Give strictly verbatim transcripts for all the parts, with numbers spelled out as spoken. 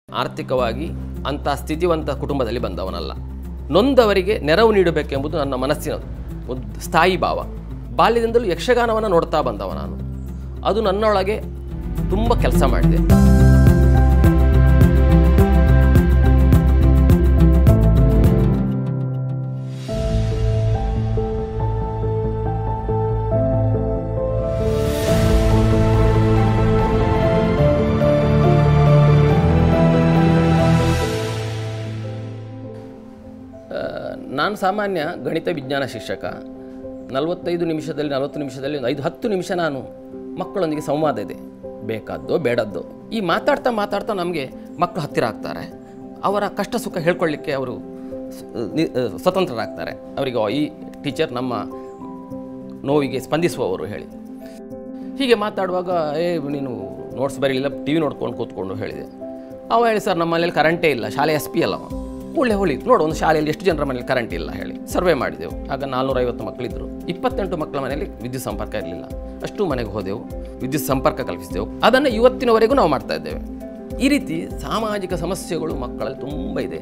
ಆರ್ಥಿಕವಾಗಿ ಅಂಥ ಸ್ಥಿತಿವಂತ ಕುಟುಂಬದಲ್ಲಿ ಬಂದವನಲ್ಲ. ನೊಂದವರಿಗೆ ನೆರವು ನೀಡಬೇಕೆಂಬುದು ನನ್ನ ಮನಸ್ಸಿನ ಒಂದು ಸ್ಥಾಯಿ ಭಾವ. ಬಾಲ್ಯದಿಂದಲೂ ಯಕ್ಷಗಾನವನ್ನು ನೋಡ್ತಾ ಬಂದವ ನಾನು. ಅದು ನನ್ನೊಳಗೆ ತುಂಬ ಕೆಲಸ ಮಾಡಿದೆ. ನಾನು ಸಾಮಾನ್ಯ ಗಣಿತ ವಿಜ್ಞಾನ ಶಿಕ್ಷಕ. ನಲವತ್ತೈದು ನಿಮಿಷದಲ್ಲಿ ನಲವತ್ತು ನಿಮಿಷದಲ್ಲಿ ಒಂದು ಐದು ಹತ್ತು ನಿಮಿಷ ನಾನು ಮಕ್ಕಳೊಂದಿಗೆ ಸಂವಾದ ಇದೆ, ಬೇಕಾದ್ದೋ ಬೇಡದ್ದೋ. ಈ ಮಾತಾಡ್ತಾ ಮಾತಾಡ್ತಾ ನಮಗೆ ಮಕ್ಕಳು ಹತ್ತಿರ ಆಗ್ತಾರೆ. ಅವರ ಕಷ್ಟ ಸುಖ ಹೇಳ್ಕೊಳ್ಳಿಕ್ಕೆ ಅವರು ಸ್ವತಂತ್ರರಾಗ್ತಾರೆ. ಅವರಿಗೆ ಈ ಟೀಚರ್ ನಮ್ಮ ನೋವಿಗೆ ಸ್ಪಂದಿಸುವವರು ಹೇಳಿ. ಹೀಗೆ ಮಾತಾಡುವಾಗ ಏ ನೀನು ನೋಟ್ಸ್ ಬರೀಲಿಲ್ಲ, ಟಿ ವಿ ನೋಡ್ಕೊಂಡು ಕೂತ್ಕೊಂಡು ಹೇಳಿದೆ. ಅವ ಹೇಳಿ, ಸರ್ ನಮ್ಮ ಮನೇಲಿ ಕರೆಂಟೇ ಇಲ್ಲ, ಶಾಲೆ ಎಸ್ ಪಿ ಅಲ್ಲವ. ಒಳ್ಳೆ ಹೊಳಿ ನೋಡು, ಒಂದು ಶಾಲೆಯಲ್ಲಿ ಎಷ್ಟು ಜನರ ಮನೇಲಿ ಕರೆಂಟ್ ಇಲ್ಲ ಹೇಳಿ. ಸರ್ವೆ ಮಾಡಿದೆವು. ಆಗ ನಾಲ್ನೂರೈವತ್ತು ಮಕ್ಕಳಿದ್ದರು. ಇಪ್ಪತ್ತೆಂಟು ಮಕ್ಕಳ ಮನೆಯಲ್ಲಿ ವಿದ್ಯುತ್ ಸಂಪರ್ಕ ಇರಲಿಲ್ಲ. ಅಷ್ಟು ಮನೆಗೆ ಹೋದೆವು, ವಿದ್ಯುತ್ ಸಂಪರ್ಕ ಕಲ್ಪಿಸಿದೆವು. ಅದನ್ನು ಇವತ್ತಿನವರೆಗೂ ನಾವು ಮಾಡ್ತಾ ಇದ್ದೇವೆ. ಈ ರೀತಿ ಸಾಮಾಜಿಕ ಸಮಸ್ಯೆಗಳು ಮಕ್ಕಳಲ್ಲಿ ತುಂಬ ಇದೆ.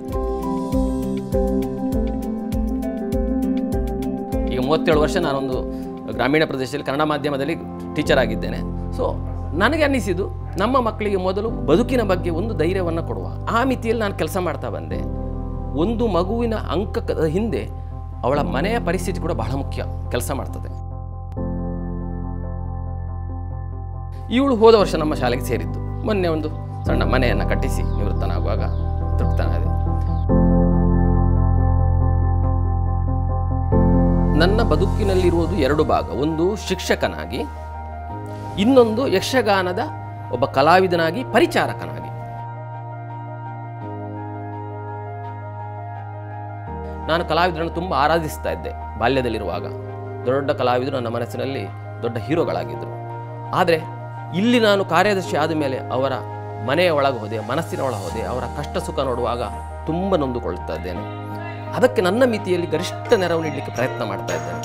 ಈಗ ಮೂವತ್ತೇಳು ವರ್ಷ ನಾನೊಂದು ಗ್ರಾಮೀಣ ಪ್ರದೇಶದಲ್ಲಿ ಕನ್ನಡ ಮಾಧ್ಯಮದಲ್ಲಿ ಟೀಚರ್ ಆಗಿದ್ದೇನೆ. ಸೊ ನನಗೆ ಅನ್ನಿಸಿದ್ದು, ನಮ್ಮ ಮಕ್ಕಳಿಗೆ ಮೊದಲು ಬದುಕಿನ ಬಗ್ಗೆ ಒಂದು ಧೈರ್ಯವನ್ನು ಕೊಡುವ ಆ ಮಿತಿಯಲ್ಲಿ ನಾನು ಕೆಲಸ ಮಾಡ್ತಾ ಬಂದೆ. ಒಂದು ಮಗುವಿನ ಅಂಕದ ಹಿಂದೆ ಅವಳ ಮನೆಯ ಪರಿಸ್ಥಿತಿ ಕೂಡ ಬಹಳ ಮುಖ್ಯ ಕೆಲಸ ಮಾಡ್ತದೆ. ಇವಳು ಹೋದ ವರ್ಷ ನಮ್ಮ ಶಾಲೆಗೆ ಸೇರಿದ್ದು. ಮೊನ್ನೆ ಒಂದು ಸಣ್ಣ ಮನೆಯನ್ನು ಕಟ್ಟಿಸಿ ನಿವೃತ್ತನಾಗುವಾಗ ತೃಪ್ತನಾದೆ. ನನ್ನ ಬದುಕಿನಲ್ಲಿರುವುದು ಎರಡು ಭಾಗ. ಒಂದು ಶಿಕ್ಷಕನಾಗಿ, ಇನ್ನೊಂದು ಯಕ್ಷಗಾನದ ಒಬ್ಬ ಕಲಾವಿದನಾಗಿ, ಪರಿಚಾರಕನಾಗಿ. ನಾನು ಕಲಾವಿದರನ್ನು ತುಂಬ ಆರಾಧಿಸ್ತಾ ಇದ್ದೆ ಬಾಲ್ಯದಲ್ಲಿರುವಾಗ. ದೊಡ್ಡ ದೊಡ್ಡ ಕಲಾವಿದರು ನನ್ನ ಮನಸ್ಸಿನಲ್ಲಿ ದೊಡ್ಡ ಹೀರೋಗಳಾಗಿದ್ದರು. ಆದರೆ ಇಲ್ಲಿ ನಾನು ಕಾರ್ಯದರ್ಶಿ ಆದ ಮೇಲೆ ಅವರ ಮನೆಯ ಒಳಗೆ ಹೋದೆ, ಮನಸ್ಸಿನ ಒಳಗೆ ಹೋದೆ. ಅವರ ಕಷ್ಟ ಸುಖ ನೋಡುವಾಗ ತುಂಬ ನೊಂದುಕೊಳ್ಳುತ್ತಾ ಇದ್ದೇನೆ. ಅದಕ್ಕೆ ನನ್ನ ಮಿತಿಯಲ್ಲಿ ಗರಿಷ್ಠ ನೆರವು ನೀಡಲಿಕ್ಕೆ ಪ್ರಯತ್ನ ಮಾಡ್ತಾ ಇದ್ದೇನೆ.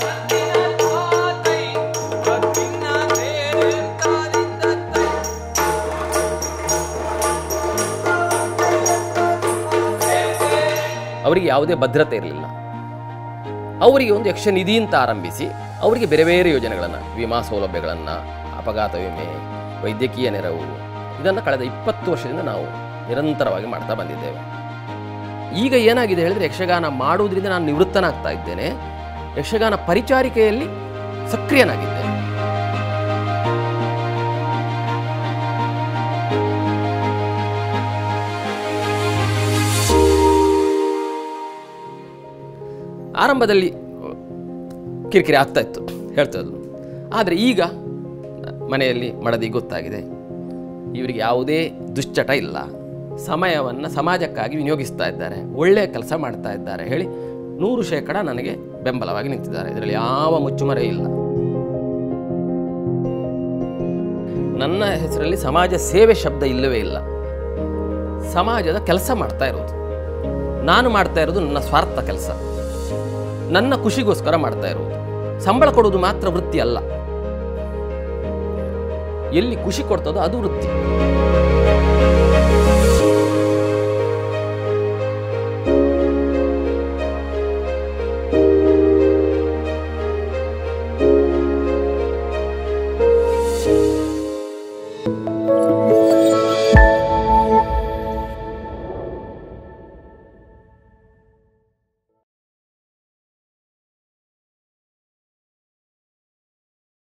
ಅವರಿಗೆ ಯಾವುದೇ ಭದ್ರತೆ ಇರಲಿಲ್ಲ. ಅವರಿಗೆ ಒಂದು ಯಕ್ಷ ನಿಧಿ ಅಂತ ಆರಂಭಿಸಿ ಅವರಿಗೆ ಬೇರೆ ಬೇರೆ ಯೋಜನೆಗಳನ್ನು, ವಿಮಾ ಸೌಲಭ್ಯಗಳನ್ನು, ಅಪಘಾತ ವಿಮೆ, ವೈದ್ಯಕೀಯ ನೆರವು, ಇದನ್ನು ಕಳೆದ ಇಪ್ಪತ್ತು ವರ್ಷದಿಂದ ನಾವು ನಿರಂತರವಾಗಿ ಮಾಡ್ತಾ ಬಂದಿದ್ದೇವೆ. ಈಗ ಏನಾಗಿದೆ ಹೇಳಿದರೆ, ಯಕ್ಷಗಾನ ಮಾಡುವುದರಿಂದ ನಾನು ನಿವೃತ್ತನಾಗ್ತಾ ಇದ್ದೇನೆ. ಯಕ್ಷಗಾನ ಪರಿಚಾರಿಕೆಯಲ್ಲಿ ಸಕ್ರಿಯನಾಗಿದ್ದೇನೆ. ಆರಂಭದಲ್ಲಿ ಕಿರಿಕಿರಿ ಆಗ್ತಾ ಇತ್ತು, ಹೇಳ್ತಾ ಇದ್ರು. ಆದರೆ ಈಗ ಮನೆಯಲ್ಲಿ ಮಡದಿ ಗೊತ್ತಾಗಿದೆ, ಇವರಿಗೆ ಯಾವುದೇ ದುಶ್ಚಟ ಇಲ್ಲ, ಸಮಯವನ್ನು ಸಮಾಜಕ್ಕಾಗಿ ವಿನಿಯೋಗಿಸ್ತಾ ಇದ್ದಾರೆ, ಒಳ್ಳೆಯ ಕೆಲಸ ಮಾಡ್ತಾ ಇದ್ದಾರೆ ಹೇಳಿ ನೂರು ಶೇಕಡ ನನಗೆ ಬೆಂಬಲವಾಗಿ ನಿಂತಿದ್ದಾರೆ. ಇದರಲ್ಲಿ ಯಾವ ಮುಚ್ಚುಮರೆ ಇಲ್ಲ. ನನ್ನ ಹೆಸರಲ್ಲಿ ಸಮಾಜ ಸೇವೆ ಶಬ್ದ ಇಲ್ಲವೇ ಇಲ್ಲ. ಸಮಾಜದ ಕೆಲಸ ಮಾಡ್ತಾ ಇರೋದು ನಾನು. ಮಾಡ್ತಾ ಇರೋದು ನನ್ನ ಸ್ವಾರ್ಥ ಕೆಲಸ, ನನ್ನ ಖುಷಿಗೋಸ್ಕರ ಮಾಡ್ತಾ ಇರೋದು. ಸಂಬಳ ಕೊಡೋದು ಮಾತ್ರ ವೃತ್ತಿ ಅಲ್ಲ. ಎಲ್ಲಿ ಖುಷಿ ಕೊಡ್ತದೋ ಅದು ವೃತ್ತಿ.